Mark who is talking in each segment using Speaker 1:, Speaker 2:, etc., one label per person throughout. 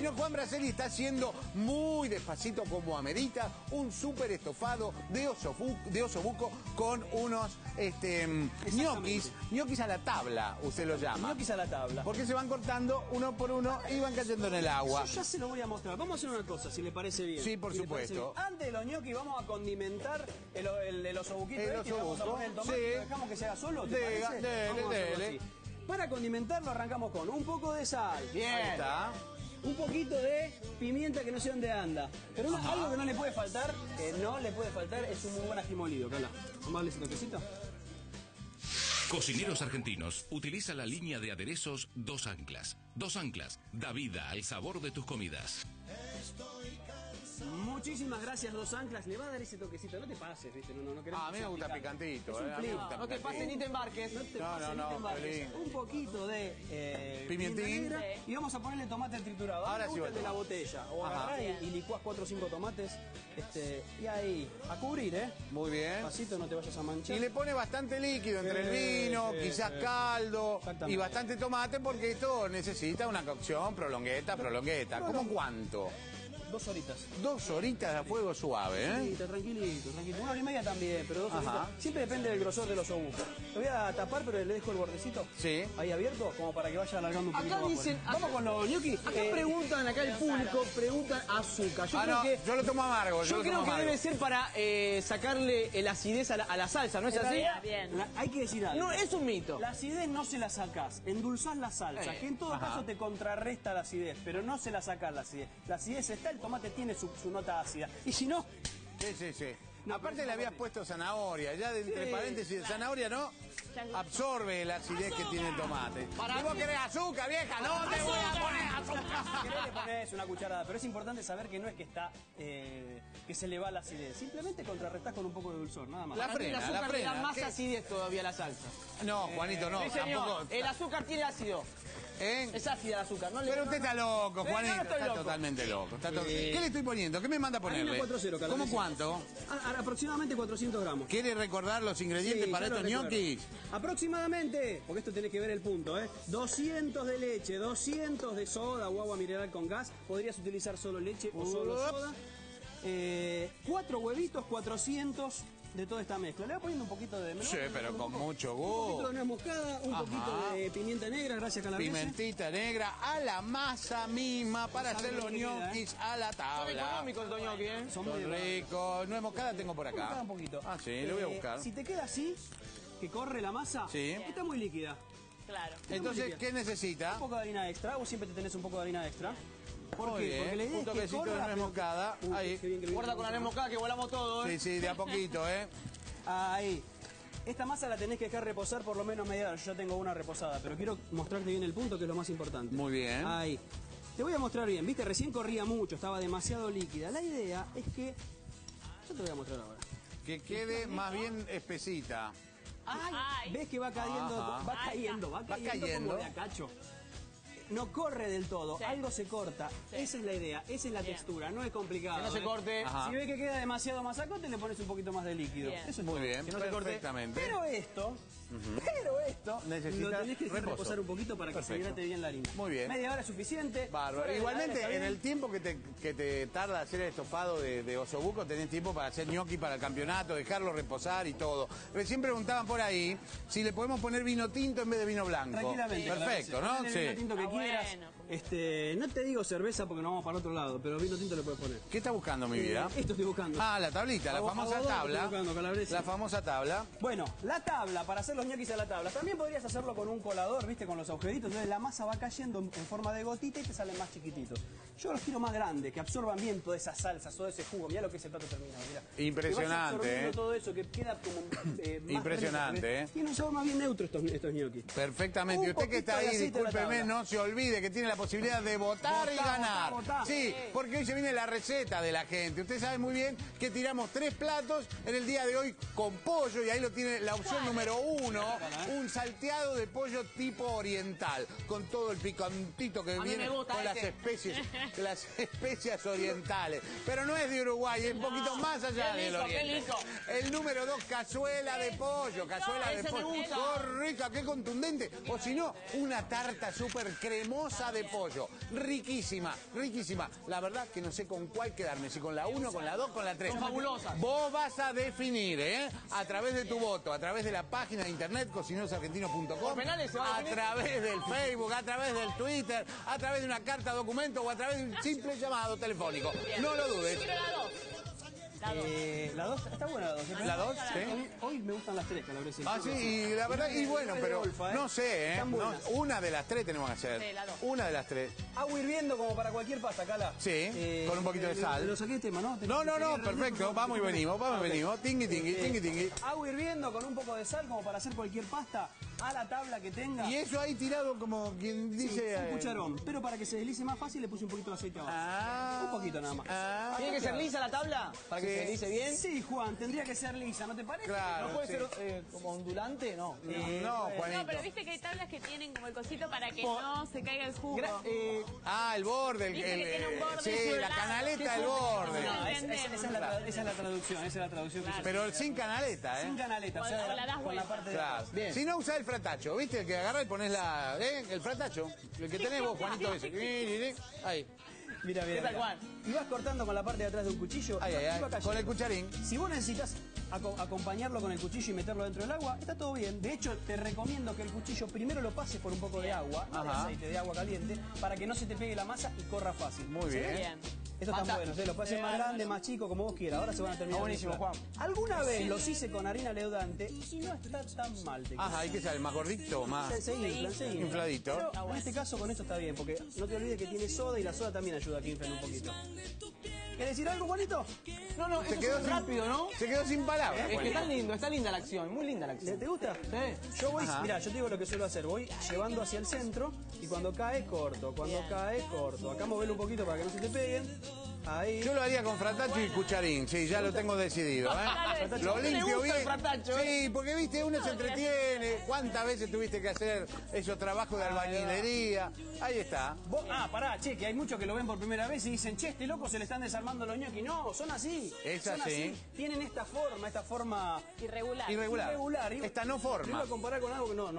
Speaker 1: señor Juan Braceli está haciendo muy despacito, como amerita, un súper estofado de osobuco con unos ñoquis a la tabla, usted lo llama.
Speaker 2: Ñoquis a la tabla.
Speaker 1: Porque se van cortando uno por uno y van cayendo en el agua.
Speaker 2: Yo ya se lo voy a mostrar. Vamos a hacer una cosa, si le parece bien.
Speaker 1: Sí, por supuesto.
Speaker 2: Antes de los ñoquis vamos a condimentar el osobuquito. Vamos a poner el tomate,
Speaker 1: sí.
Speaker 2: ¿Lo dejamos que se haga solo? ¿Te parece? Vamos a hacerlo así. Para condimentarlo arrancamos con un poco de sal.
Speaker 1: Bien. Ahí está.
Speaker 2: Un poquito de pimienta que no sé dónde anda. Pero algo que no le puede faltar, es un muy buen ají molido. Carla, vamos a darle ese toquecito.
Speaker 3: Cocineros Argentinos utiliza la línea de aderezos Dos Anclas. Dos Anclas da vida al sabor de tus comidas.
Speaker 2: Muchísimas gracias, Dos Anclas. Le va a dar ese toquecito. No te pases, ¿viste? No queremos.
Speaker 1: A mí me gusta picantito.
Speaker 2: No te pases ni te embarques.
Speaker 1: No,
Speaker 2: un poquito de
Speaker 1: pimentín.
Speaker 2: Y vamos a ponerle tomate triturado.
Speaker 1: Ahora sí,
Speaker 2: de la botella. O agarrás y licuás 4 o 5 tomates. Y ahí, a cubrir, ¿eh?
Speaker 1: Muy bien.
Speaker 2: Pasito, no te vayas a manchar.
Speaker 1: Y le pone bastante líquido entre el vino, quizás caldo y bastante tomate, porque esto necesita una cocción prolongueta. ¿Cómo cuánto?
Speaker 2: 2 horitas.
Speaker 1: 2 horitas a fuego suave, ¿eh?
Speaker 2: Sí, tranquilito. 1 hora y media también, pero 2 horitas. Siempre depende del grosor de los osobucos. Lo voy a tapar, pero le dejo el bordecito.
Speaker 1: Sí.
Speaker 2: Ahí abierto, como para que vaya alargando un poquito.
Speaker 4: Acá dicen,
Speaker 2: vamos con los ñoquis.
Speaker 4: Acá preguntan, acá el público, preguntan azúcar.
Speaker 1: Yo lo tomo amargo.
Speaker 4: Yo creo que debe ser para sacarle la acidez a la salsa, ¿no es así?
Speaker 5: Bien.
Speaker 2: Hay que decir algo.
Speaker 4: No, es un mito.
Speaker 2: La acidez no se la sacás, endulzás la salsa, que en todo caso te contrarresta la acidez, pero no se la sacás la acidez. La acidez está, el tomate tiene su nota ácida. Y si no...
Speaker 1: Sí. No, aparte le habías puesto zanahoria, ya de entre paréntesis, zanahoria no absorbe la acidez que tiene el tomate. ¿Y vos querés azúcar, vieja? No te voy a poner azúcar.
Speaker 2: Si querés le ponés una cucharada, pero es importante saber que no es que está que se le va la acidez, simplemente contrarrestás con un poco de dulzor, nada más.
Speaker 1: La frena.
Speaker 4: Le da más acidez todavía a la salsa.
Speaker 1: No, Juanito, no,
Speaker 4: Sí, señor.
Speaker 1: tampoco.
Speaker 4: El azúcar tiene ácido. Es ácida el azúcar, ¿no?
Speaker 1: Pero usted está loco, Juanito.
Speaker 4: No estoy
Speaker 1: Está
Speaker 4: loco.
Speaker 1: totalmente loco. ¿Qué le estoy poniendo? ¿Qué me manda a ponerle?
Speaker 2: Harina 4-0, Carla.
Speaker 1: ¿Cómo cuánto?
Speaker 2: Aproximadamente 400 gramos.
Speaker 1: ¿Quiere recordar los ingredientes para estos ñoquis?
Speaker 2: Aproximadamente, porque esto tenés que ver el punto, 200 de leche, 200 de soda o agua mineral con gas. Podrías utilizar solo leche o solo soda. 4 huevitos, 400 de toda esta mezcla. Le voy poniendo un poquito de melón.
Speaker 1: Sí, pero con mucho
Speaker 2: Un poquito
Speaker 1: gusto.
Speaker 2: de nuez moscada, un poquito de pimienta negra, gracias Calabrese.
Speaker 1: Pimentita negra a la masa misma para hacer los ñoquis a la
Speaker 4: Son
Speaker 1: tabla.
Speaker 4: económicos estos ñoquis, ¿eh?
Speaker 2: Son
Speaker 1: Son ricos. Nuez moscada tengo por acá.
Speaker 2: Un poquito.
Speaker 1: Ah, sí, lo voy a buscar.
Speaker 2: Si te queda así, que corre la masa,
Speaker 1: Sí.
Speaker 2: está muy líquida.
Speaker 5: Claro.
Speaker 1: Entonces, ¿qué necesita?
Speaker 2: Un poco de harina extra, vos siempre te tenés un poco de harina extra. ¿Por
Speaker 1: Muy
Speaker 2: qué?
Speaker 1: bien.
Speaker 2: Porque la idea
Speaker 1: Un
Speaker 2: es que
Speaker 1: toquecito de
Speaker 2: corra,
Speaker 1: nuez moscada. Ahí.
Speaker 2: qué bien.
Speaker 4: Guarda con la nuez moscada que volamos todo, ¿eh?
Speaker 1: Sí, de a poquito, ¿eh?
Speaker 2: Ahí. Esta masa la tenés que dejar reposar por lo menos media hora. Yo ya tengo una reposada, pero quiero mostrarte bien el punto, que es lo más importante.
Speaker 1: Muy bien.
Speaker 2: Ahí. Te voy a mostrar bien. Viste, recién corría mucho, estaba demasiado líquida. La idea es que... Yo te voy a mostrar ahora.
Speaker 1: Que quede más bien espesita.
Speaker 5: Ay.
Speaker 2: ¿Ves que va cayendo?
Speaker 1: Ajá.
Speaker 2: Va cayendo como de a cacho. No corre del todo, algo se corta. Esa es la idea, esa es la textura, no es complicado.
Speaker 4: Que no se corte.
Speaker 1: Ajá.
Speaker 2: Si ves que queda demasiado masacote, le pones un poquito más de líquido.
Speaker 5: Bien.
Speaker 2: Eso es
Speaker 1: Muy
Speaker 2: todo.
Speaker 1: bien,
Speaker 2: Que no se corte.
Speaker 1: perfectamente.
Speaker 2: Pero esto
Speaker 1: Necesita
Speaker 2: lo tenés que dejar
Speaker 1: reposo.
Speaker 2: reposar un poquito para que se
Speaker 1: Perfecto.
Speaker 2: hidrate bien la harina.
Speaker 1: Muy bien.
Speaker 2: Media hora es suficiente.
Speaker 1: Bárbaro.
Speaker 2: Fuera de la
Speaker 1: Igualmente,
Speaker 2: heladera, ¿está
Speaker 1: en
Speaker 2: bien?
Speaker 1: el tiempo que te tarda hacer el estofado de osobuco, tenés tiempo para hacer ñoqui para el campeonato, dejarlo reposar y todo. Recién preguntaban por ahí si le podemos poner vino tinto en vez de vino blanco.
Speaker 2: Tranquilamente.
Speaker 1: Perfecto, ¿no?
Speaker 2: Ponle el vino tinto que
Speaker 5: Ah,
Speaker 2: quieras.
Speaker 5: bueno.
Speaker 2: No te digo cerveza porque nos vamos para otro lado, pero vino tinto le puedes poner.
Speaker 1: ¿Qué está buscando, mi vida?
Speaker 2: Esto estoy buscando.
Speaker 1: Ah, la tablita, la famosa
Speaker 2: Abogado,
Speaker 1: tabla.
Speaker 2: estoy buscando, Calabrese.
Speaker 1: La famosa tabla.
Speaker 2: Bueno, la tabla, para hacer los ñoquis a la tabla. También podrías hacerlo con un colador, ¿viste? Con los agujeritos. Entonces la masa va cayendo en forma de gotita y te salen más chiquititos. Yo los quiero más grandes, que absorban bien toda esa salsa, todo ese jugo. Mirá lo que es el plato terminado, mirá.
Speaker 1: Impresionante,
Speaker 2: Que vaya absorbiendo
Speaker 1: ¿eh?
Speaker 2: todo eso, que queda como más
Speaker 1: Impresionante,
Speaker 2: rico,
Speaker 1: ¿eh?
Speaker 2: Tiene un sabor más bien neutro estos ñoquis.
Speaker 1: Perfectamente. Y
Speaker 2: Un
Speaker 1: usted que está
Speaker 2: poquito de
Speaker 1: ahí,
Speaker 2: aceite de la
Speaker 1: discúlpeme,
Speaker 2: tabla.
Speaker 1: no se olvide que tiene la posibilidad de votar y ganar.
Speaker 2: Votá.
Speaker 1: Sí, porque hoy se viene la receta de la gente. Usted sabe muy bien que tiramos 3 platos en el día de hoy con pollo y ahí lo tiene la opción número 1, un salteado de pollo tipo oriental, con todo el picantito que
Speaker 4: mí
Speaker 1: viene
Speaker 4: me gusta
Speaker 1: con las especias orientales. Pero no es de Uruguay, es un poquito más allá
Speaker 4: Qué
Speaker 1: del
Speaker 4: lindo, qué
Speaker 1: oriente.
Speaker 4: lindo.
Speaker 1: El número 2, cazuela de pollo,
Speaker 4: ese me gusta.
Speaker 1: Qué rica, qué contundente. O si no, una tarta súper cremosa de de pollo. Riquísima, riquísima. La verdad que no sé con cuál quedarme, si con la 1, con la 2, con la 3.
Speaker 4: Son fabulosas.
Speaker 1: Vos vas a definir, a través de tu voto, a través de la página de internet cocinerosargentinos.com,
Speaker 4: ¿Por penales se va a
Speaker 1: a
Speaker 4: definir?
Speaker 1: través del Facebook, a través del Twitter, a través de una carta documento o a través de un simple llamado telefónico. No lo dudes.
Speaker 5: Quiero la 2.
Speaker 2: La 2, está buena la 2.
Speaker 1: La 2, sí.
Speaker 2: Hoy me gustan las 3, Calabrese.
Speaker 1: Ah, sí, y la verdad, y bueno, pero no sé,
Speaker 2: Están
Speaker 1: no,
Speaker 2: buenas.
Speaker 1: una de las 3 tenemos que hacer.
Speaker 5: Sí, la 2.
Speaker 1: Una de las 3.
Speaker 2: Agua hirviendo como para cualquier pasta, Cala.
Speaker 1: Sí, con un poquito de sal.
Speaker 2: Lo saqué de tema, ¿no?
Speaker 1: No, perfecto, vamos y venimos, tingui, tingui.
Speaker 2: Agua hirviendo con un poco de sal como para hacer cualquier pasta a la tabla que tenga.
Speaker 1: Y eso ahí tirado como quien
Speaker 2: Sí,
Speaker 1: dice...
Speaker 2: un cucharón. Pero para que se deslice más fácil le puse un poquito de aceite abajo. Un poquito nada más.
Speaker 4: ¿Tiene que ser lisa la tabla? ¿Para que
Speaker 1: Sí.
Speaker 4: se deslice bien?
Speaker 2: Sí, Juan, tendría que ser lisa, ¿no te parece?
Speaker 1: Claro,
Speaker 4: ¿No puede
Speaker 1: sí.
Speaker 4: ser como ondulante? No.
Speaker 1: No, Juanito.
Speaker 5: No, pero viste que hay tablas que tienen como el cosito para que no se caiga el jugo.
Speaker 1: El borde,
Speaker 5: Viste que tiene un borde
Speaker 1: sí, la
Speaker 5: cerrado.
Speaker 1: canaleta del
Speaker 5: No,
Speaker 1: borde.
Speaker 2: No,
Speaker 5: entendemos.
Speaker 2: esa es la traducción, que se
Speaker 1: Pero sin canaleta,
Speaker 2: sin canaleta, o sea,
Speaker 5: O la das
Speaker 2: con la
Speaker 5: vuelta.
Speaker 2: parte de
Speaker 1: Claro.
Speaker 2: atrás.
Speaker 4: Bien.
Speaker 1: Si no usás el fratacho, ¿viste? El que agarra y pones el fratacho. El que tenés vos, Juanito, ese. Ahí.
Speaker 2: Mira,
Speaker 4: ¿Qué tal, Juan?
Speaker 2: Y vas cortando con la parte de atrás de un cuchillo.
Speaker 1: Ay, ay,
Speaker 2: y
Speaker 1: ay.
Speaker 2: va cayendo.
Speaker 1: Con el cucharín.
Speaker 2: Si vos necesitas acompañarlo con el cuchillo y meterlo dentro del agua, está todo bien. De hecho, te recomiendo que el cuchillo primero lo pases por un poco de agua, no de
Speaker 1: Ajá.
Speaker 2: aceite, de agua caliente, para que no se te pegue la masa y corra fácil.
Speaker 1: Muy
Speaker 2: ¿Sí?
Speaker 1: bien.
Speaker 5: Bien.
Speaker 2: Esto está bueno, lo puedes hacer más grande, más chico, como vos quieras. Ahora se van a terminar.
Speaker 4: Está buenísimo,
Speaker 2: de mezclar.
Speaker 4: Juan.
Speaker 2: Alguna vez los hice con harina leudante y no está tan mal. Te
Speaker 1: Ajá, ¿y qué sale? ¿Más gordito o más?
Speaker 2: se inflan.
Speaker 1: Infladito.
Speaker 2: Pero en este caso con esto está bien, porque no te olvides que tiene soda y la soda también ayuda a que inflen un poquito. ¿Querés decir algo, Juanito?
Speaker 4: No,
Speaker 1: Se
Speaker 4: eso
Speaker 1: quedó
Speaker 4: es
Speaker 1: sin-
Speaker 4: rápido, ¿no?
Speaker 1: Se quedó sin palabras,
Speaker 4: Es que
Speaker 1: Juanito.
Speaker 4: está lindo, está linda la acción, muy linda la acción.
Speaker 2: ¿Te gusta?
Speaker 4: Sí.
Speaker 2: Yo voy,
Speaker 1: Ajá.
Speaker 2: mira, yo te digo lo que suelo hacer, voy llevando hacia el centro y cuando cae corto, cuando cae corto. Acá moverlo un poquito para que no se te peguen. Ahí.
Speaker 1: Yo lo haría con fratacho y cucharín, sí, ya lo tengo decidido, ¿eh? Lo
Speaker 4: ¿Le
Speaker 1: limpio
Speaker 4: gusta el
Speaker 1: bien.
Speaker 4: fratacho,
Speaker 1: Sí, porque viste, uno se entretiene. ¿Cuántas veces tuviste que hacer esos trabajos de albañilería? Ahí está.
Speaker 2: Pará, che, que hay muchos que lo ven por primera vez y dicen, che, este loco se le están desarmando los ñoquis. No, son así.
Speaker 1: Es
Speaker 2: son
Speaker 1: así.
Speaker 2: Tienen esta forma
Speaker 5: Irregular.
Speaker 1: Irregular. Esta no
Speaker 2: Lo
Speaker 1: forma.
Speaker 2: iba a comparar con algo que no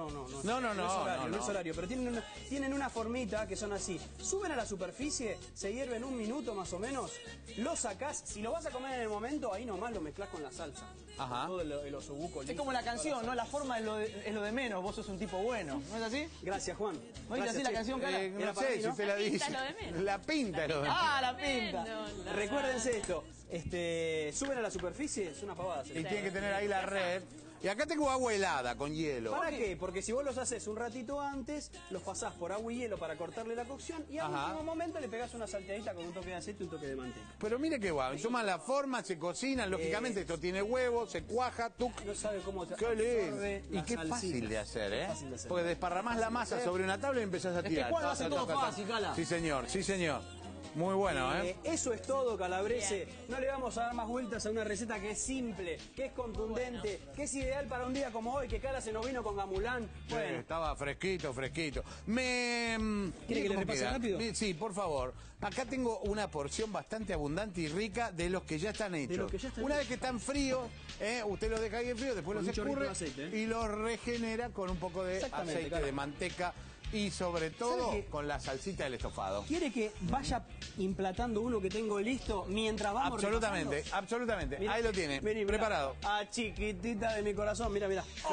Speaker 2: es horario, pero tienen una formita que son así. Suben a la superficie, se hierven un minuto más o menos, lo sacás, si lo vas a comer en el momento, ahí nomás lo mezclás con la salsa.
Speaker 1: Ajá.
Speaker 2: Con todo el osobuco
Speaker 4: Es
Speaker 2: listo,
Speaker 4: como la
Speaker 2: toda
Speaker 4: canción,
Speaker 2: salsa.
Speaker 4: ¿no? La forma es lo de menos, vos sos un tipo bueno, ¿no es así?
Speaker 2: Gracias, Juan.
Speaker 4: ¿No dice así la canción, Cala?
Speaker 1: No
Speaker 2: Era para
Speaker 1: sé
Speaker 2: mí,
Speaker 1: si
Speaker 2: ¿no?
Speaker 1: usted la
Speaker 5: La pinta
Speaker 1: dice.
Speaker 5: es lo de menos.
Speaker 1: La pinta es lo de menos.
Speaker 4: ¡Ah, la pinta!
Speaker 2: Recuérdense esto, suben a la superficie, es una pavada.
Speaker 1: Y tiene que tener ahí la red. Y acá tengo agua helada con hielo.
Speaker 2: ¿Para qué? Porque si vos los haces un ratito antes, los pasás por agua y hielo para cortarle la cocción y al
Speaker 1: Ajá.
Speaker 2: último momento le pegás una salteadita con un toque de aceite y un toque de manteca.
Speaker 1: Pero mire qué guay. Toman la forma, se cocinan, lógicamente esto tiene huevo, se cuaja, tuc.
Speaker 2: No sabe cómo
Speaker 1: Qué lindo. Y qué fácil de hacer, ¿eh?
Speaker 2: Fácil de hacer.
Speaker 1: Porque desparramás la masa sobre una tabla y empezás a
Speaker 4: que
Speaker 1: tirar.
Speaker 4: Juan lo hace todo fácil, Cala.
Speaker 1: Sí, señor, sí, señor. Muy bueno, ¿eh?
Speaker 2: Eso es todo, Calabrese. No le vamos a dar más vueltas a una receta que es simple, que es contundente, que es ideal para un día como hoy, que Cala se nos vino con gamulán. Bueno,
Speaker 1: Estaba fresquito, fresquito.
Speaker 2: ¿Quiere que le
Speaker 1: ¿Cómo
Speaker 2: repase
Speaker 1: queda?
Speaker 2: rápido?
Speaker 1: Sí, por favor. Acá tengo una porción bastante abundante y rica de los que ya están hechos.
Speaker 2: los que ya están
Speaker 1: Una vez
Speaker 2: hechos.
Speaker 1: que están fríos, usted los deja ahí en frío, después
Speaker 2: Con
Speaker 1: los
Speaker 2: un chorrito
Speaker 1: escurre
Speaker 2: de aceite,
Speaker 1: y los regenera con un poco de
Speaker 2: Exactamente,
Speaker 1: aceite
Speaker 2: claro.
Speaker 1: de manteca y sobre todo
Speaker 2: ¿Sabe qué?
Speaker 1: con la salsita del estofado.
Speaker 2: ¿quiere que vaya implatando uno que tengo listo mientras vamos
Speaker 1: Absolutamente,
Speaker 2: repasando?
Speaker 1: absolutamente.
Speaker 2: Mirá,
Speaker 1: Ahí lo tiene,
Speaker 2: vení, mirá.
Speaker 1: preparado.
Speaker 2: Ah, chiquitita de mi corazón, mira.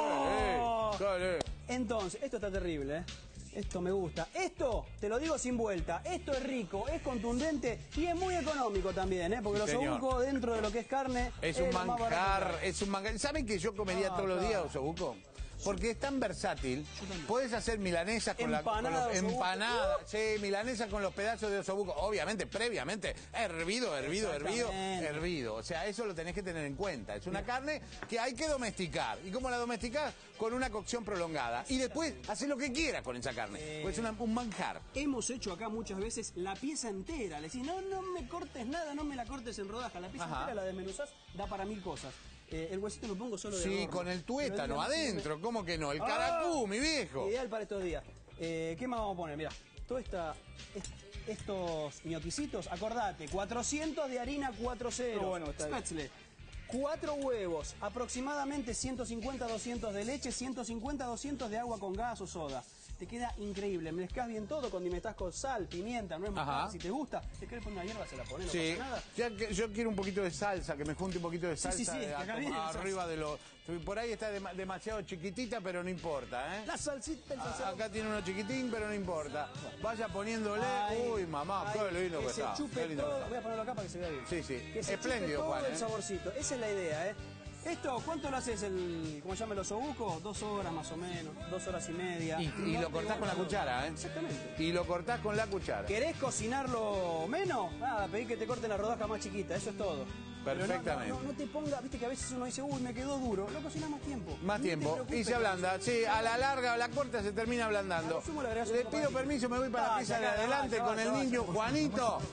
Speaker 1: Dale.
Speaker 2: Entonces, esto está terrible, ¿eh? Esto me gusta. Esto, te lo digo sin vuelta, esto es rico, es contundente y es muy económico también, ¿eh? Porque
Speaker 1: Sí,
Speaker 2: los
Speaker 1: señor.
Speaker 2: osobucos dentro de lo que es carne
Speaker 1: Es un
Speaker 2: lo más barato que
Speaker 1: manjar,
Speaker 2: hay.
Speaker 1: es un manjar. ¿Saben que yo comería todos los días
Speaker 2: claro.
Speaker 1: osobuco? Porque es tan versátil. Puedes hacer milanesas con
Speaker 2: Empanada de osobuco.
Speaker 1: empanadas, sí, milanesas con los pedazos de osobuco. Obviamente, previamente, hervido.
Speaker 2: Exactamente.
Speaker 1: O sea, eso lo tenés que tener en cuenta. Es una carne que hay que domesticar. ¿Y cómo la domesticás? Con una cocción prolongada. Y después, haces lo que quieras con esa carne. Pues es un manjar.
Speaker 2: Hemos hecho acá muchas veces la pieza entera. Le decís, no me cortes nada, no me la cortes en rodajas. La pieza
Speaker 1: Ajá.
Speaker 2: entera la desmenuzás, da para 1000 cosas. El huesito lo pongo solo de
Speaker 1: Sí,
Speaker 2: adorno.
Speaker 1: con el tuétano
Speaker 2: Pero digamos,
Speaker 1: adentro. ¿Cómo que no? El
Speaker 2: ¡Ah!
Speaker 1: caracú, mi viejo.
Speaker 2: Ideal para estos días. ¿Qué más vamos a poner? Mira, estos ñoquisitos, acordate, 400 de harina 4-0.
Speaker 4: Qué bueno está.
Speaker 2: Spätzle. 4 huevos, aproximadamente 150-200 de leche, 150-200 de agua con gas o soda. te queda increíble. Mezclas bien todo, condimentás con sal, pimienta, nuez moscada. Si te gusta, si querés poner una hierba, se la pones, no pasa nada.
Speaker 1: Yo quiero un poquito de salsa, que me junte un poquito de salsa arriba de lo... Por ahí está demasiado chiquitita, pero no importa, ¿eh?
Speaker 2: La salsita,
Speaker 1: acá tiene uno chiquitín, pero no importa. Vaya poniéndole... Uy, mamá, qué lindo que está.
Speaker 2: Chupe todo. Voy a ponerlo acá para que se vea bien.
Speaker 1: Sí, sí.
Speaker 2: Que se
Speaker 1: Espléndido,
Speaker 2: chupe todo
Speaker 1: Juan,
Speaker 2: el saborcito. Esa es la idea, ¿eh? Esto, ¿cuánto lo haces cómo se llama el osobuco? 2 horas más o menos, 2 horas y media.
Speaker 1: Y lo cortás con la cuchara, ¿eh?
Speaker 2: Exactamente.
Speaker 1: Y lo cortás con la cuchara.
Speaker 2: ¿Querés cocinarlo menos? Nada, pedí que te corten la rodaja más chiquita, eso es todo.
Speaker 1: Perfectamente.
Speaker 2: No te ponga, viste que a veces uno dice, uy, me quedó duro. Lo cocinas más tiempo.
Speaker 1: Más tiempo. Y se ablanda. Sí, a la larga o la corta se termina ablandando. Le pido permiso, me voy para la pieza de adelante con el niño Juanito.